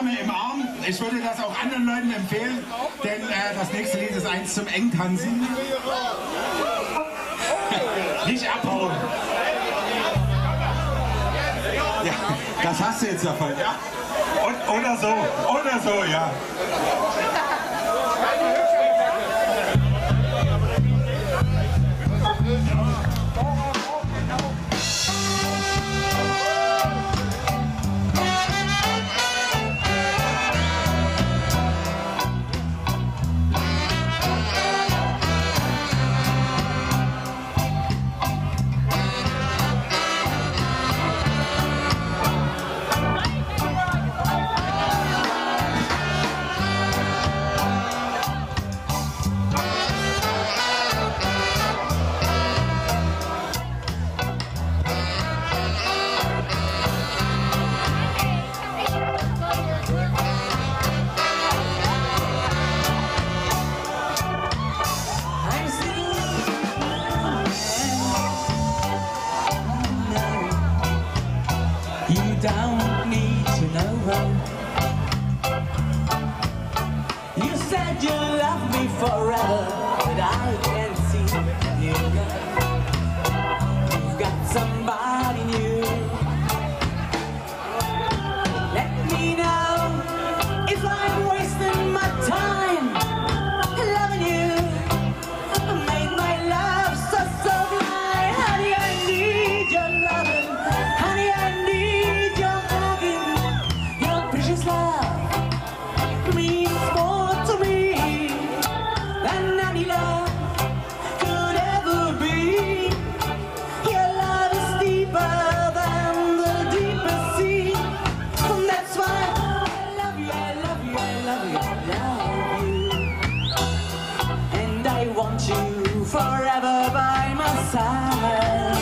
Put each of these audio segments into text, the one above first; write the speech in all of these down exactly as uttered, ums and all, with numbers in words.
Dame im Arm. Ich würde das auch anderen Leuten empfehlen, denn äh, das nächste Lied ist eins zum Engtanzen. Nicht abhauen. Ja, das hast du jetzt davon, ja? Und, oder so, oder so, ja. Don't need to know. You said you love me forever, but I can't see you. You've got somebody new. Let me know if I'm wasting my time loving you. I made my love so so blind. Honey, I need your loving. Honey, I need forever by my side.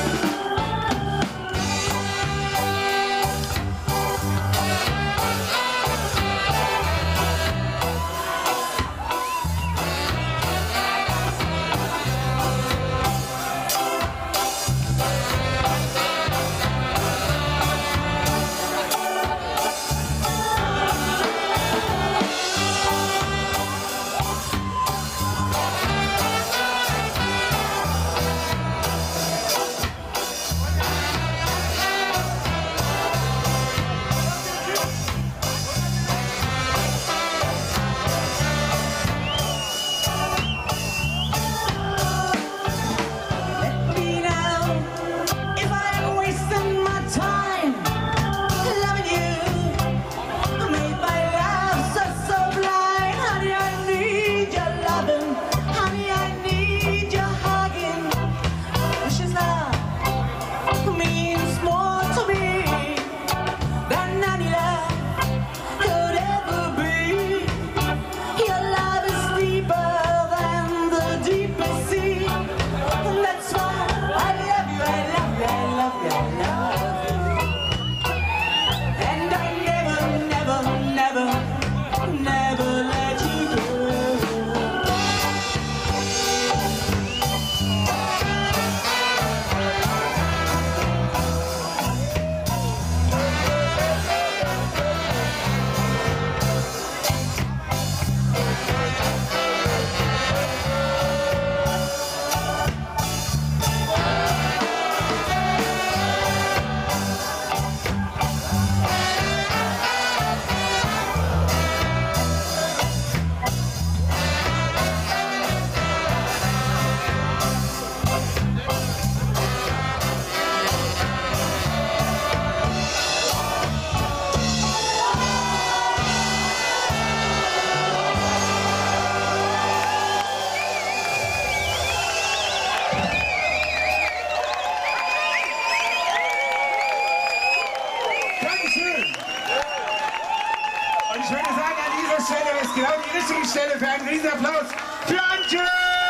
Und ich würde sagen, an dieser Stelle ist genau die richtige Stelle für einen Riesenapplaus für Antje!